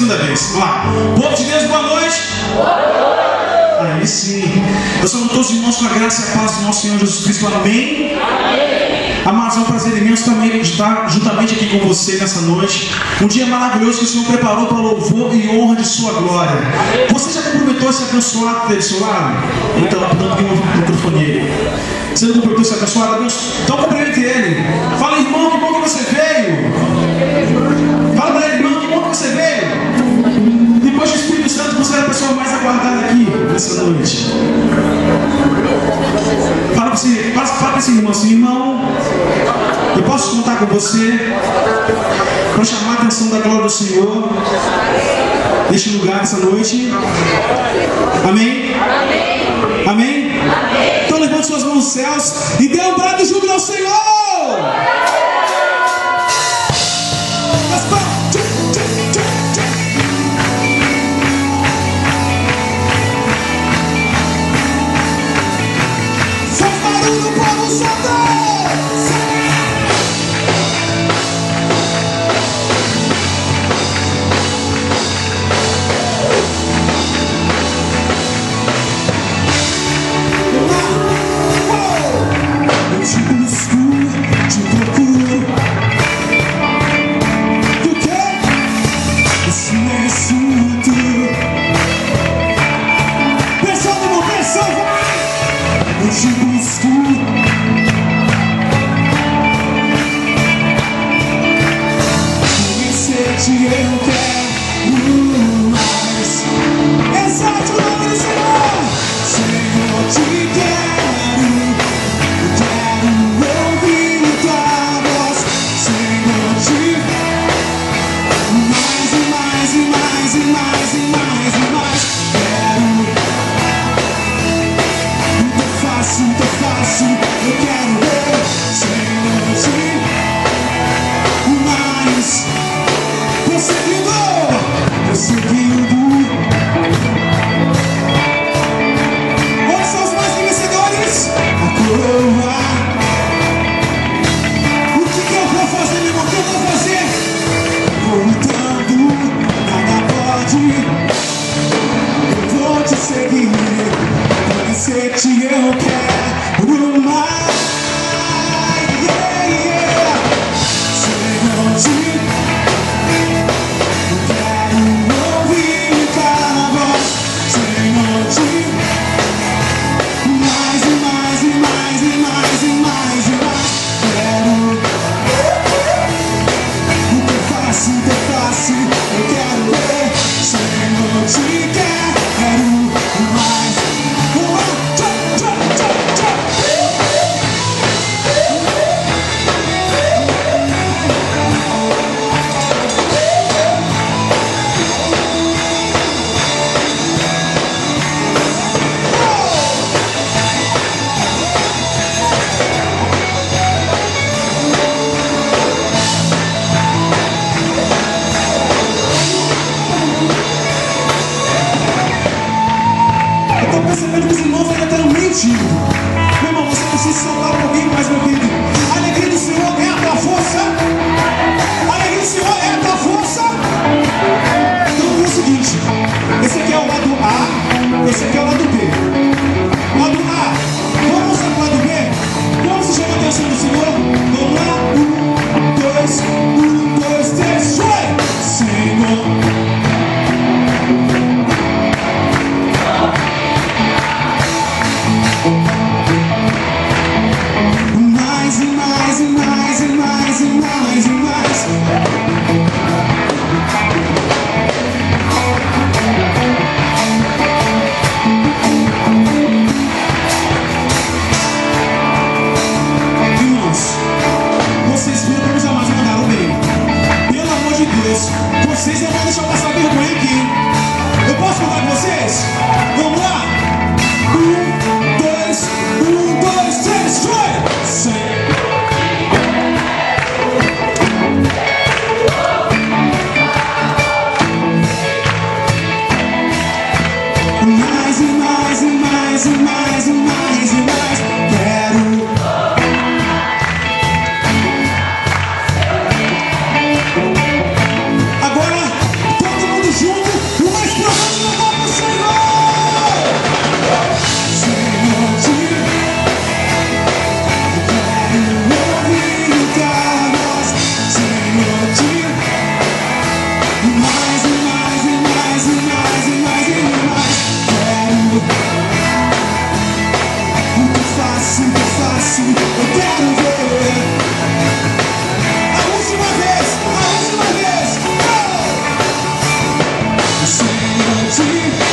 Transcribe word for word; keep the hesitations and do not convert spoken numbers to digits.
segunda vez. Vamos lá. Povo de Deus, boa noite. Aí sim. Eu saúdo todos os irmãos com a graça e a paz do nosso Senhor Jesus Cristo. Amém? Amém. Amados, é um prazer imenso também estar juntamente aqui com você nessa noite. Um dia maravilhoso que o Senhor preparou para louvor e honra de sua glória. Você já comprometeu esse abençoado dele, seu lado? Então, dando aqui um microfone aí. Você não comprometeu esse abençoado? Então, cumprimente ele. Fala, irmão, que bom que você veio. Fala para ele, irmão, que bom que você veio. Depois do Espírito Santo, você é a pessoa mais aguardada aqui nessa noite. Fala para esse, fala, fala para esse irmão assim, irmão, eu posso contar com você para chamar a atenção da glória do Senhor neste lugar, nessa noite. Amém? Amém? Amém? Amém. Então levante suas mãos aos céus e dê um brado de júbilo ao Senhor. Sim.